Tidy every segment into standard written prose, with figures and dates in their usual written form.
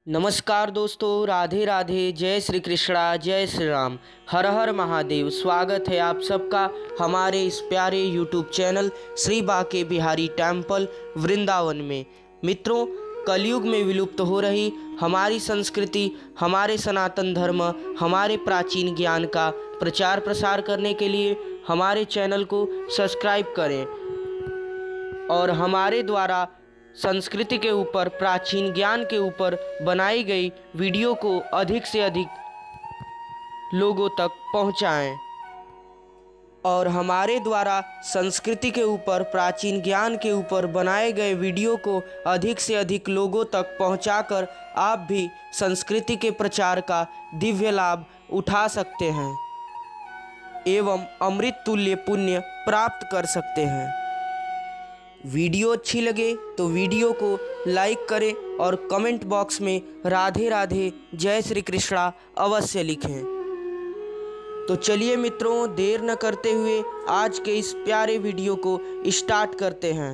नमस्कार दोस्तों, राधे राधे, जय श्री कृष्णा, जय श्री राम, हर हर महादेव। स्वागत है आप सबका हमारे इस प्यारे YouTube channel Shri Banke Bihari temple Vrindavan में। मित्रों, कलयुग में विलुप्त हो रही हमारी संस्कृति, हमारे सनातन धर्म, हमारे प्राचीन ज्ञान का प्रचार प्रसार करने के लिए हमारे चैनल को सब्सक्राइब करें और हमारे द्वारा संस्कृति के ऊपर, प्राचीन ज्ञान के ऊपर बनाई गई वीडियो को अधिक से अधिक लोगों तक पहुंचाएं और हमारे द्वारा संस्कृति के ऊपर, प्राचीन ज्ञान के ऊपर बनाए गए वीडियो को अधिक से अधिक लोगों तक पहुंचाकर आप भी संस्कृति के प्रचार का दिव्य लाभ उठा सकते हैं एवं अमृत तुल्य पुण्य प्राप्त कर सकते हैं। वीडियो अच्छी लगे तो वीडियो को लाइक करें और कमेंट बॉक्स में राधे राधे, जय श्री कृष्णा अवश्य लिखें। तो चलिए मित्रों, देर न करते हुए आज के इस प्यारे वीडियो को स्टार्ट करते हैं।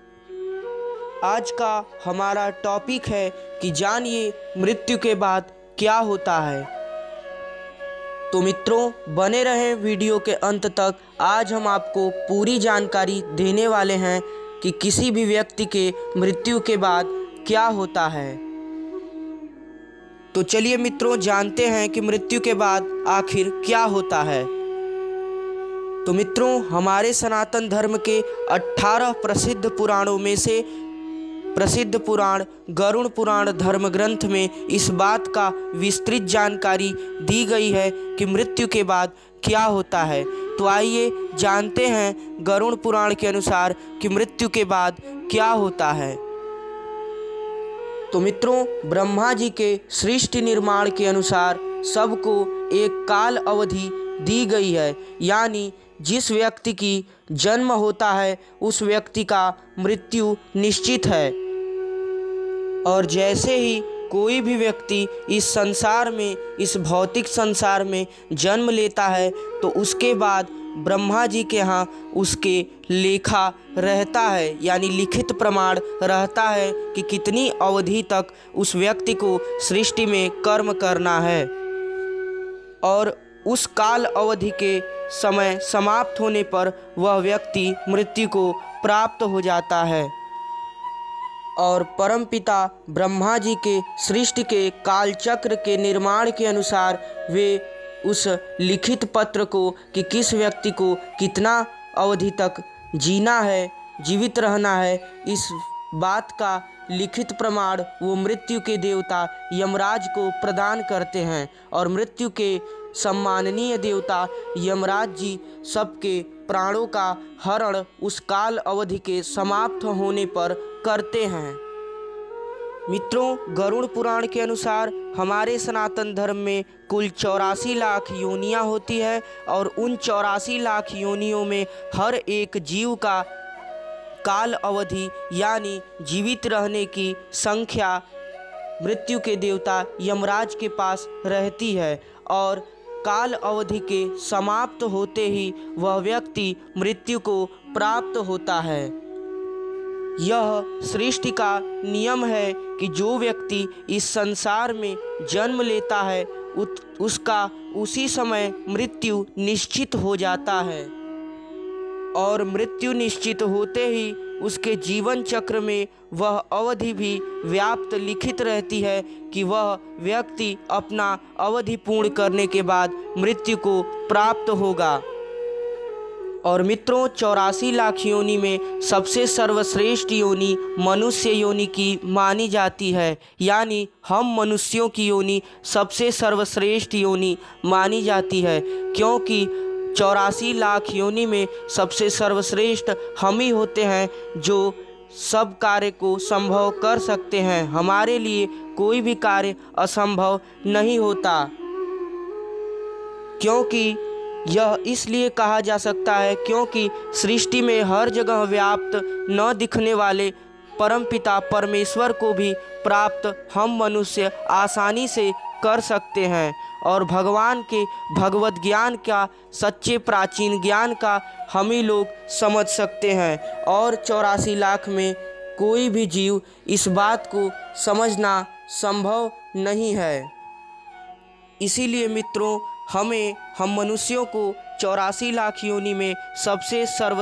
आज का हमारा टॉपिक है कि जानिए मृत्यु के बाद क्या होता है। तो मित्रों, बने रहें वीडियो के अंत तक। आज हम आपको पूरी जानकारी देने वाले हैं कि किसी भी व्यक्ति के मृत्यु के बाद क्या होता है। तो चलिए मित्रों, जानते हैं कि मृत्यु के बाद आखिर क्या होता है। तो मित्रों, हमारे सनातन धर्म के 18 प्रसिद्ध पुराणों में से प्रसिद्ध पुराण गरुड़ पुराण धर्म ग्रंथ में इस बात का विस्तृत जानकारी दी गई है कि मृत्यु के बाद क्या होता है। तो आइए जानते हैं गरुड़ पुराण के अनुसार कि मृत्यु के बाद क्या होता है। तो मित्रों, ब्रह्मा जी के सृष्टि निर्माण के अनुसार सबको एक काल अवधि दी गई है, यानी जिस व्यक्ति की जन्म होता है उस व्यक्ति का मृत्यु निश्चित है। और जैसे ही कोई भी व्यक्ति इस संसार में, इस भौतिक संसार में जन्म लेता है तो उसके बाद ब्रह्मा जी के यहाँ उसके लेखा रहता है, यानी लिखित प्रमाण रहता है कि कितनी अवधि तक उस व्यक्ति को सृष्टि में कर्म करना है। और उस काल अवधि के समय समाप्त होने पर वह व्यक्ति मृत्यु को प्राप्त हो जाता है। और परमपिता ब्रह्मा जी के सृष्टि के कालचक्र के निर्माण के अनुसार वे उस लिखित पत्र को कि किस व्यक्ति को कितना अवधि तक जीना है, जीवित रहना है, इस बात का लिखित प्रमाण वो मृत्यु के देवता यमराज को प्रदान करते हैं। और मृत्यु के सम्माननीय देवता यमराज जी सबके प्राणों का हरण उस काल अवधि के समाप्त होने पर करते हैं। मित्रों, गरुड़ पुराण के अनुसार हमारे सनातन धर्म में कुल 84 लाख योनियां होती है और उन 84 लाख योनियों में हर एक जीव का काल अवधि यानी जीवित रहने की संख्या मृत्यु के देवता यमराज के पास रहती है। और काल अवधि के समाप्त होते ही वह व्यक्ति मृत्यु को प्राप्त होता है। यह सृष्टि का नियम है कि जो व्यक्ति इस संसार में जन्म लेता है उसका उसी समय मृत्यु निश्चित हो जाता है। और मृत्यु निश्चित होते ही उसके जीवन चक्र में वह अवधि भी व्याप्त लिखित रहती है कि वह व्यक्ति अपना अवधि पूर्ण करने के बाद मृत्यु को प्राप्त होगा। और मित्रों, 84 लाख योनि में सबसे सर्वश्रेष्ठ योनि मनुष्य योनि की मानी जाती है, यानी हम मनुष्यों की योनि सबसे सर्वश्रेष्ठ योनि मानी जाती है, क्योंकि 84 लाख योनि में सबसे सर्वश्रेष्ठ हम ही होते हैं जो सब कार्य को संभव कर सकते हैं। हमारे लिए कोई भी कार्य असंभव नहीं होता, क्योंकि यह इसलिए कहा जा सकता है क्योंकि सृष्टि में हर जगह व्याप्त न दिखने वाले परमपिता परमेश्वर को भी प्राप्त हम मनुष्य आसानी से कर सकते हैं। और भगवान के भगवत ज्ञान का, सच्चे प्राचीन ज्ञान का हम ही लोग समझ सकते हैं। और 84 लाख में कोई भी जीव इस बात को समझ ना संभव नहीं है। इसीलिए मित्रों, हम मनुष्यों को 84 लाख योनि में सबसे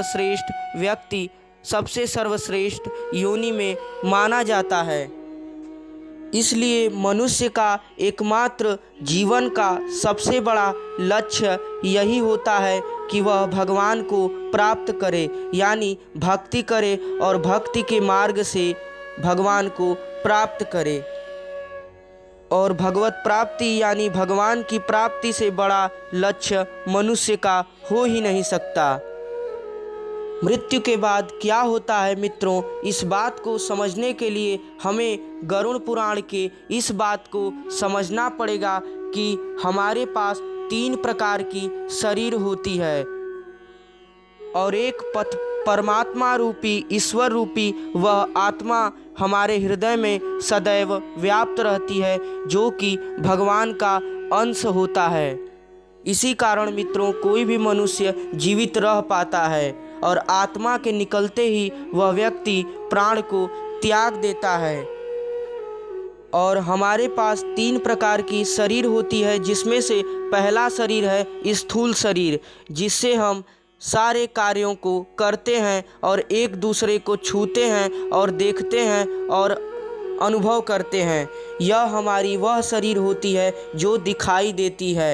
सर्वश्रेष्ठ योनि में माना जाता है। इसलिए मनुष्य का एकमात्र जीवन का सबसे बड़ा लक्ष्य यही होता है कि वह भगवान को प्राप्त करे, यानी भक्ति करे और भक्ति के मार्ग से भगवान को प्राप्त करे। और भगवत प्राप्ति यानी भगवान की प्राप्ति से बड़ा लक्ष्य मनुष्य का हो ही नहीं सकता। मृत्यु के बाद क्या होता है मित्रों, इस बात को समझने के लिए हमें गरुड़ पुराण के इस बात को समझना पड़ेगा कि हमारे पास 3 प्रकार की शरीर होती है और एक परमात्मा रूपी, ईश्वर रूपी वह आत्मा हमारे हृदय में सदैव व्याप्त रहती है, जो कि भगवान का अंश होता है। इसी कारण मित्रों, कोई भी मनुष्य जीवित रह पाता है और आत्मा के निकलते ही वह व्यक्ति प्राण को त्याग देता है। और हमारे पास 3 प्रकार की शरीर होती है, जिसमें से पहला शरीर है स्थूल शरीर, जिससे हम सारे कार्यों को करते हैं और एक दूसरे को छूते हैं और देखते हैं और अनुभव करते हैं। यह हमारी वह शरीर होती है जो दिखाई देती है।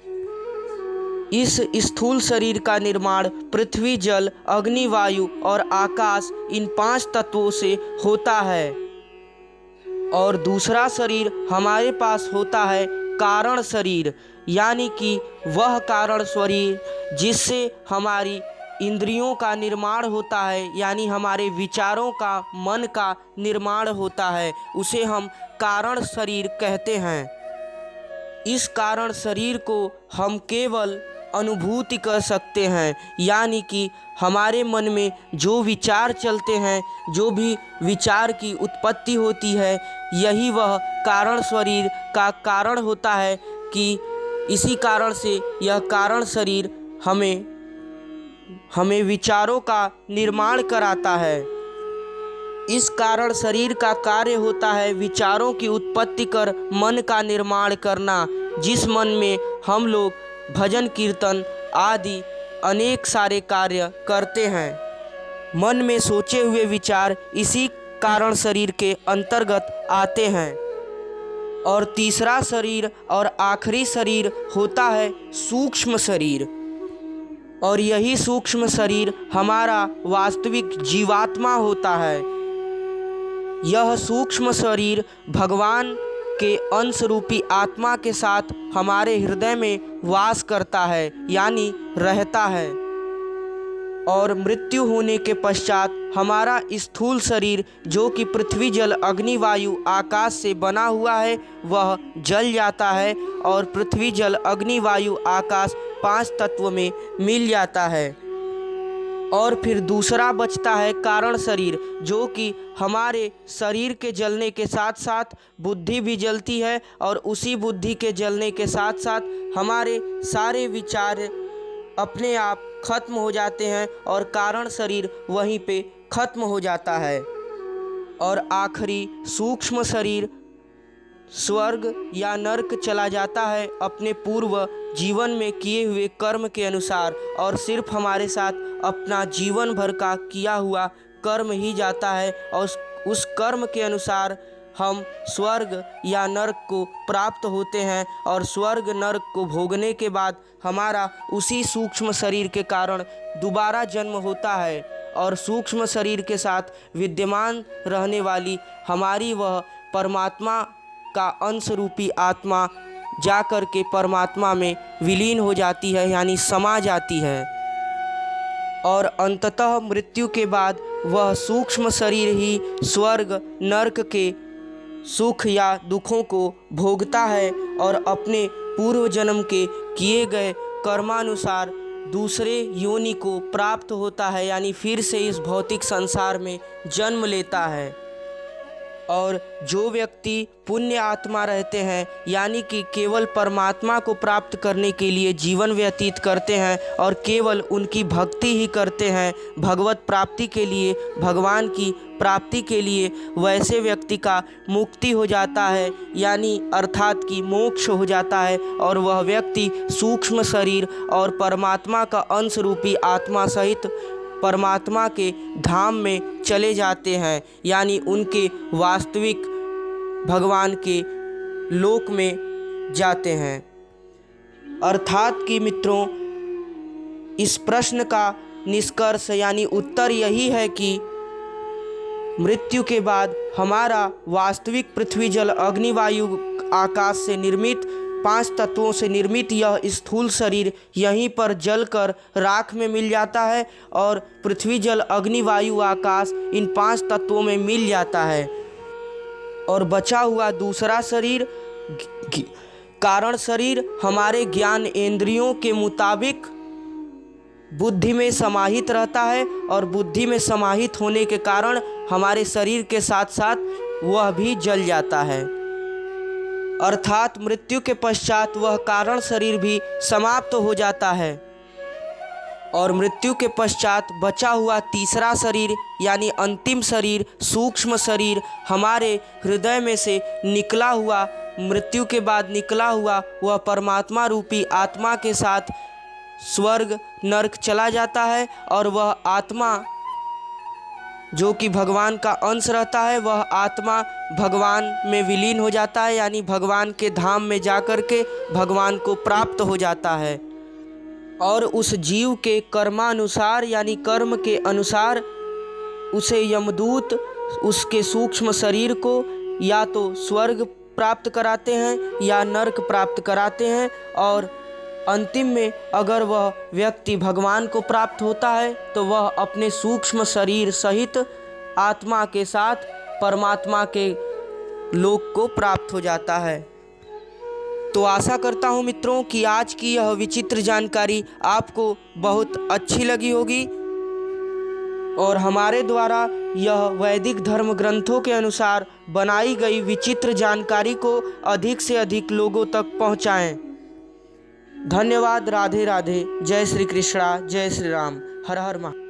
इस स्थूल शरीर का निर्माण पृथ्वी, जल, अग्नि, वायु और आकाश, इन 5 तत्वों से होता है। और दूसरा शरीर हमारे पास होता है कारण शरीर, यानी कि वह कारण शरीर जिससे हमारी इंद्रियों का निर्माण होता है, यानी हमारे विचारों का, मन का निर्माण होता है, उसे हम कारण शरीर कहते हैं। इस कारण शरीर को हम केवल अनुभूति कर सकते हैं, यानी कि हमारे मन में जो विचार चलते हैं, जो भी विचार की उत्पत्ति होती है, यही वह कारण शरीर का कारण होता है। कि इसी कारण से यह कारण शरीर हमें विचारों का निर्माण कराता है। इस कारण शरीर का कार्य होता है विचारों की उत्पत्ति कर मन का निर्माण करना, जिस मन में हम लोग भजन कीर्तन आदि अनेक सारे कार्य करते हैं। मन में सोचे हुए विचार इसी कारण शरीर के अंतर्गत आते हैं। और तीसरा शरीर और आखिरी शरीर होता है सूक्ष्म शरीर, और यही सूक्ष्म शरीर हमारा वास्तविक जीवात्मा होता है। यह सूक्ष्म शरीर भगवान के अंश रूपी आत्मा के साथ हमारे हृदय में वास करता है, यानी रहता है। और मृत्यु होने के पश्चात हमारा स्थूल शरीर, जो कि पृथ्वी, जल, अग्नि, वायु, आकाश से बना हुआ है, वह जल जाता है और पृथ्वी, जल, अग्नि, वायु, आकाश 5 तत्व में मिल जाता है। और फिर दूसरा बचता है कारण शरीर, जो कि हमारे शरीर के जलने के साथ साथ बुद्धि भी जलती है, और उसी बुद्धि के जलने के साथ साथ हमारे सारे विचार अपने आप खत्म हो जाते हैं और कारण शरीर वहीं पे खत्म हो जाता है। और आखिरी सूक्ष्म शरीर स्वर्ग या नरक चला जाता है अपने पूर्व जीवन में किए हुए कर्म के अनुसार, और सिर्फ हमारे साथ अपना जीवन भर का किया हुआ कर्म ही जाता है, और उस कर्म के अनुसार हम स्वर्ग या नरक को प्राप्त होते हैं। और स्वर्ग नरक को भोगने के बाद हमारा उसी सूक्ष्म शरीर के कारण दोबारा जन्म होता है, और सूक्ष्म शरीर के साथ विद्यमान रहने वाली हमारी वह परमात्मा का अंश रूपी आत्मा जाकर के परमात्मा में विलीन हो जाती है, यानी समा जाती है। और अंततः मृत्यु के बाद वह सूक्ष्म शरीर ही स्वर्ग नरक के सुख या दुखों को भोगता है और अपने पूर्व जन्म के किए गए कर्मानुसार दूसरे योनि को प्राप्त होता है, यानी फिर से इस भौतिक संसार में जन्म लेता है। और जो व्यक्ति पुण्य आत्मा रहते हैं, यानी कि केवल परमात्मा को प्राप्त करने के लिए जीवन व्यतीत करते हैं और केवल उनकी भक्ति ही करते हैं, भगवत प्राप्ति के लिए भगवान की प्राप्ति के लिए वैसे व्यक्ति का मुक्ति हो जाता है, यानी अर्थात कि मोक्ष हो जाता है, और वह व्यक्ति सूक्ष्म शरीर और परमात्मा का अंश रूपी आत्मा सहित परमात्मा के धाम में चले जाते हैं, यानी उनके वास्तविक भगवान के लोक में जाते हैं। अर्थात कि मित्रों, इस प्रश्न का निष्कर्ष यानी उत्तर यही है कि मृत्यु के बाद हमारा वास्तविक पृथ्वी जल अग्नि वायु आकाश से निर्मित 5 तत्वों से निर्मित यह स्थूल शरीर यहीं पर जलकर राख में मिल जाता है, और पृथ्वी जल अग्नि वायु आकाश इन 5 तत्वों में मिल जाता है, और बचा हुआ दूसरा शरीर कारण शरीर हमारे ज्ञान इंद्रियों के मुताबिक बुद्धि में समाहित रहता है, और बुद्धि में समाहित होने के कारण हमारे शरीर के साथ साथ वह भी जल जाता है। अर्थात मृत्यु के पश्चात वह कारण शरीर भी समाप्त हो जाता है, और मृत्यु के पश्चात बचा हुआ तीसरा शरीर यानी अंतिम शरीर सूक्ष्म शरीर हमारे हृदय में से निकला हुआ, मृत्यु के बाद निकला हुआ वह परमात्मा रूपी आत्मा के साथ स्वर्ग नरक चला जाता है, और वह आत्मा जो कि भगवान का अंश रहता है वह आत्मा भगवान में विलीन हो जाता है, यानी भगवान के धाम में जाकर के भगवान को प्राप्त हो जाता है। और उस जीव के कर्मानुसार यानी कर्म के अनुसार उसे यमदूत उसके सूक्ष्म शरीर को या तो स्वर्ग प्राप्त कराते हैं या नरक प्राप्त कराते हैं, और अंतिम में अगर वह व्यक्ति भगवान को प्राप्त होता है तो वह अपने सूक्ष्म शरीर सहित आत्मा के साथ परमात्मा के लोक को प्राप्त हो जाता है। तो आशा करता हूँ मित्रों कि आज की यह विचित्र जानकारी आपको बहुत अच्छी लगी होगी, और हमारे द्वारा यह वैदिक धर्म ग्रंथों के अनुसार बनाई गई विचित्र जानकारी को अधिक से अधिक लोगों तक पहुँचाएं। धन्यवाद। राधे राधे। जय श्री कृष्णा। जय श्री राम। हर हर महादेव।